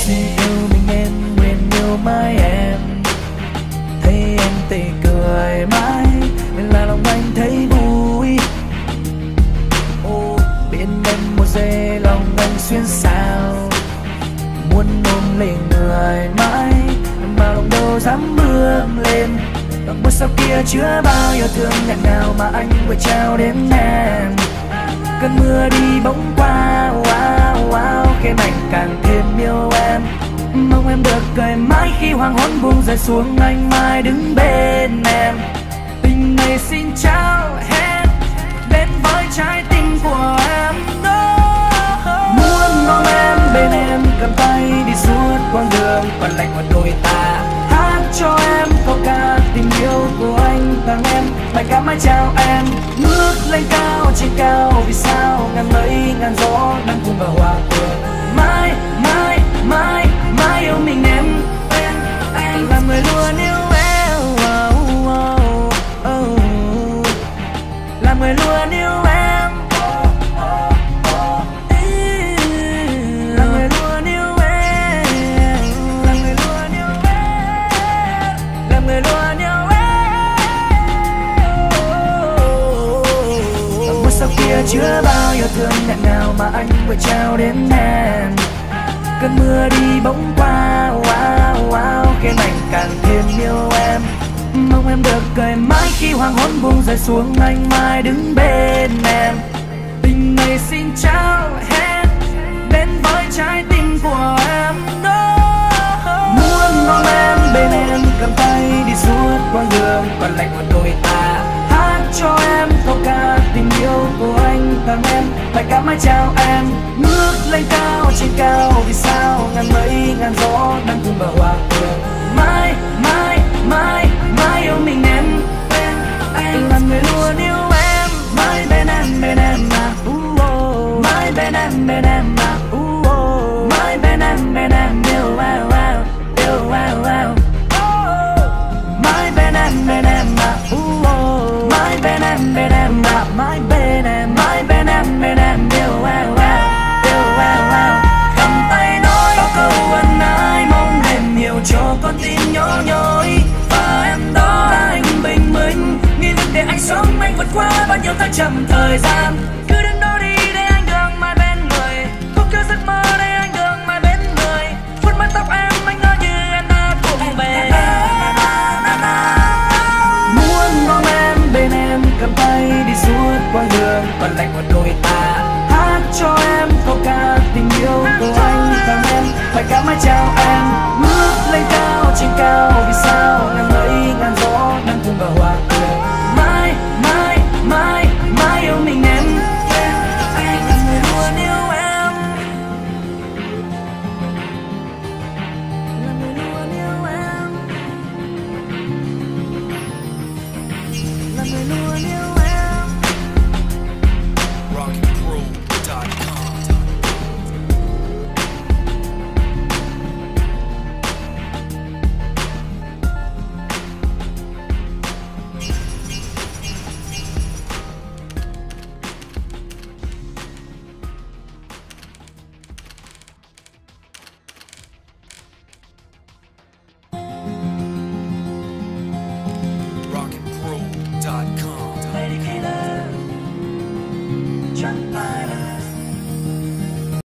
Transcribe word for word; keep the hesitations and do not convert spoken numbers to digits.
Chỉ yêu mình em, nguyện yêu mãi em. Thấy em tươi cười mãi nên là lòng anh thấy vui. Ô, bên em một giây lòng anh xuyên xao, muốn ôm lấy người mãi mà lòng đâu dám bước lên. Bằng bước sau kia chứa bao yêu thương nghẹn ngào mà anh vừa trao đến em. Cơn mưa đi bỗng qua, wow, wow, khiến anh càng thêm yêu em. Mong em được cười mãi khi hoàng hôn buông rơi xuống, anh mãi đứng bên em. Tình này xin trao hết đến với trái tim của em. Muốn ôm em bên em, cầm tay đi suốt quãng đường còn lạnh của đôi ta. Hát cho em câu ca tình yêu của anh tặng em, bài ca mãi chào em. Ngước lên cao trên cao vì sao ngàn mây ngàn gió đang cùng vào hòa quyện. Mãi mãi mãi mãi yêu mình em, em anh là người luôn yêu em. Oh, oh, oh. Là người luôn yêu em. Là người luôn yêu em. Là người luôn yêu em. Là người luôn yêu em. Một sau kia chứa bao yêu thương nghẹn ngào mà anh vừa trao đến em. Cơn mưa đi bỗng qua, wow, wow, khiến anh càng thêm yêu em. Mong em được cười mãi khi hoàng hôn buông rơi xuống, anh mãi đứng bên em. Tình này xin trao hết đến với trái tim của em. Muốn ôm em bên em, cầm tay đi suốt quãng đường còn lạnh của đôi ta. Hát cho em câu ca tình yêu của anh tặng em, bài ca mãi chào em. Ngước lên cao trên cao vì sao ngàn mây ngàn gió đang cùng vào hòa quyện. Mãi mãi mãi mãi yêu mình em, em anh là người luôn yêu em. Mãi bên em bên em mà, uh, oh. Mãi bên em bên em mà, uh, oh. Mãi bên em bên em yêu wow wow yêu wow wow. Mãi bên em bên em mà, uh, oh. Mãi bên em bên em mà, mãi bên em mãi bên em bên em yêu wow wow yêu wow wow. Cầm tay nói bao câu ân ái, mong em hiểu cho con tim nhỏ nhói. Và em đó là anh bình minh, nghị lực để anh sống, anh vượt qua bao nhiêu tháng chậm thời gian. Cứ đứng đó đi để anh đường mãi bên người, khúc kia giấc mơ để anh đường mãi bên người. Vuốt mái tóc em anh ngỡ như em đã cùng về. Muốn ôm em bên em, cầm tay đi suốt quãng đường còn lạnh của đôi ta. Hát cho em câu ca tình yêu của anh tặng em, bài ca mãi chào em. Ngước lên cao trên cao vì sao ngàn mây ngàn gió đang cùng vào hòa quyện. Mãi mãi mãi mãi yêu mình em, anh là người luôn yêu em. Là người luôn yêu em. Là người luôn yêu em. rock and roll dot com. rock and roll dot com. Dedicated, chẳng